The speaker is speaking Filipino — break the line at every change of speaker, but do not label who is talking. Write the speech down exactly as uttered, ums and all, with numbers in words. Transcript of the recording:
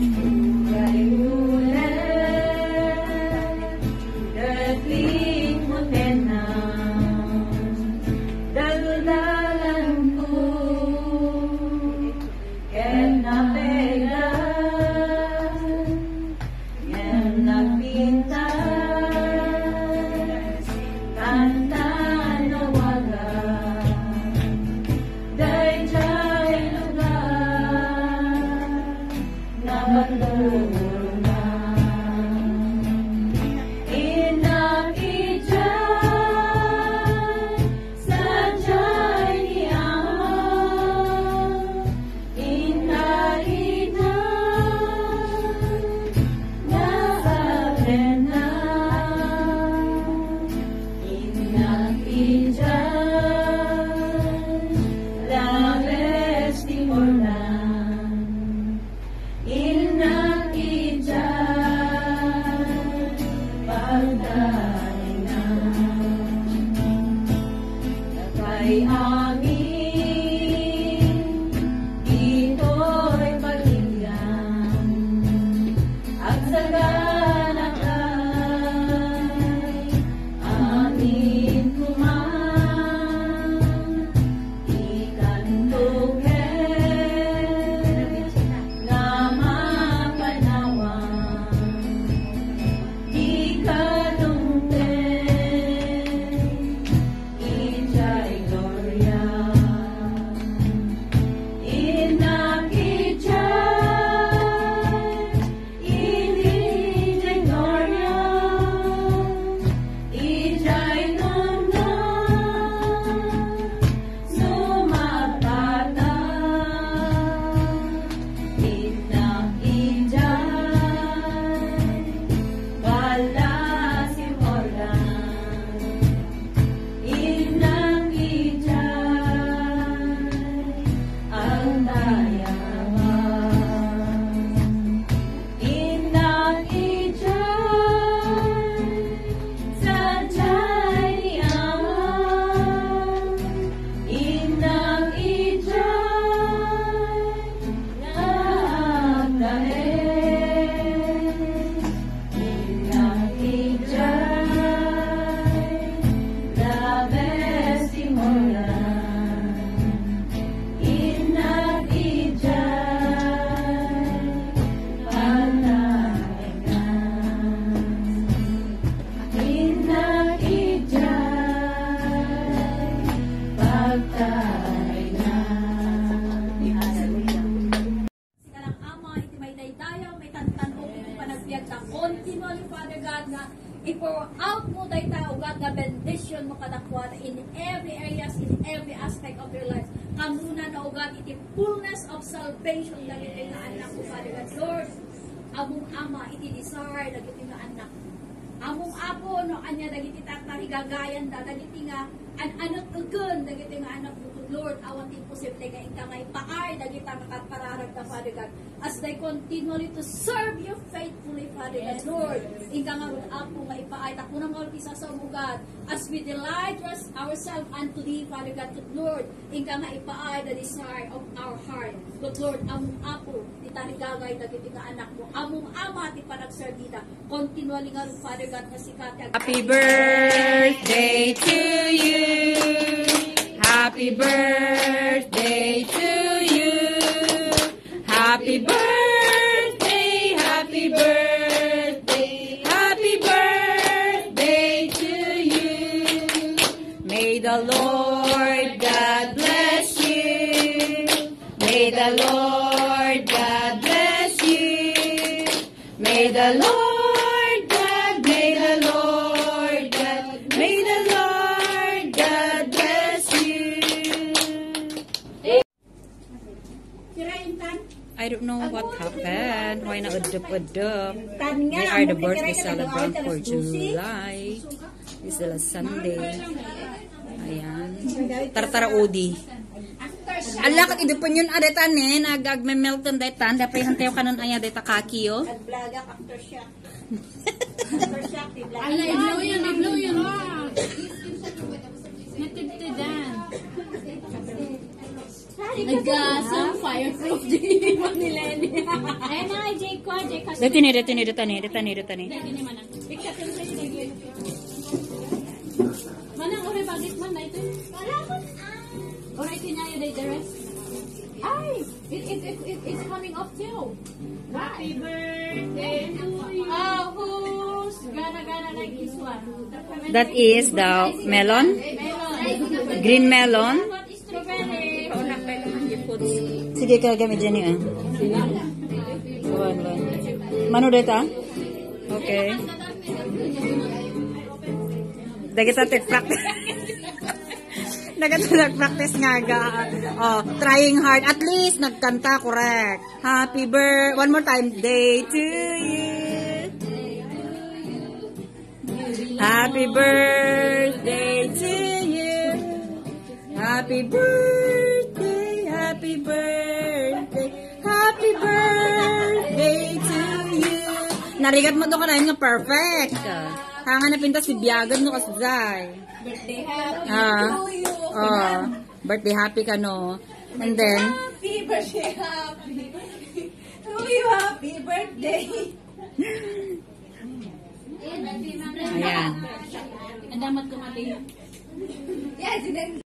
Continually, Father God, na i-pour out mo tayo tao, God, na bendition mo kadakwada in every areas, in every aspect of their lives. Kamuna na, O God, iti fullness of salvation na iti nga anak ko, Father God. Lord, among ama, iti desire na iti nga anak. Among apo, no, anya, dagiti tatang igagayan da, dagiti nga, an anak ugun, dagiti nga anak mo, Lord, awan ti posible nga ika nga ipaay, dagiti nga pararag na, Father God, as they continually to serve you faithfully, Father God. Lord, ika nga apo nga ipaay, takunang nga isa sa mo, God, as we delight ourselves unto thee, Father God, Lord, ika nga ipaay the desire of our heart. But Lord, among apo, di tanigagay, dagiti nga anak mo, among ama, ti panagservida, continually nga, Father God, na sikati.
Happy birthday to you. Happy birthday to you. Happy birthday, happy birthday, happy birthday to you. May the Lord God bless you. May the Lord God bless you. May the Lord God, may the Lord God, may the Lord God bless you. I don't know what happened. Why not udup-udup? We are the birthday celebrant for July. This is Sunday. Ayan. Tartara Odi. Ala kat idupon yun adetan eh. Nagagme-melton detan. Dapat hantayo kanon aya deta kaki yo.
Nagblagak aftershock. Aftershock.
Ala, iblaw yun, iblaw yun. Natibtidan. Naggasang fireproof din mo ni Lenny.
Ayan na kay Jake.
Dito ni, dito ni, dito ni, dito ni, dito ni.
Ini mana? Picture ko sa sige. Mana ore bagit man na ito? Ore tinaya day the rest. Ay, it it it, it it's coming off too. Happy birthday to you. Oh, who's gonna gonna like this one?
That is the melon.
Melon.
Green melon.
Strawberry.
Sige ka gamit dyan eh. One, one. Mano data? Okay. Dagita tig-practice. Dagita nag-practice nga ga. Oh, trying hard. At least nagkanta, correct. Happy birthday. One more time. Day to you. Happy birthday to you. Happy birthday. Happy birthday. Happy birthday to you. Narigat mo to ka na nga perfect. Hanga na pinta si Biagan no kasuzay.
Birthday happy
Ah.
to you.
Oh, birthday happy ka no. And then,
Happy birthday happy. To you, happy birthday.
ayan.
Adamat ko mali.
Yes, and then